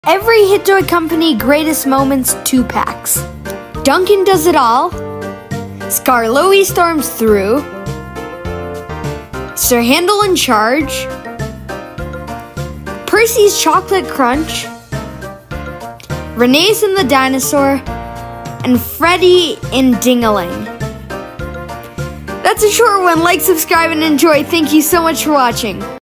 Every Hit Toy Company Greatest Moments 2-packs. Duncan Does It All. Skarloey Storms Through. Sir Handel in Charge. Percy's Chocolate Crunch. Renee's and the Dinosaur. And Freddy in Ding-a-Ling. That's a short one. Like, subscribe, and enjoy. Thank you so much for watching.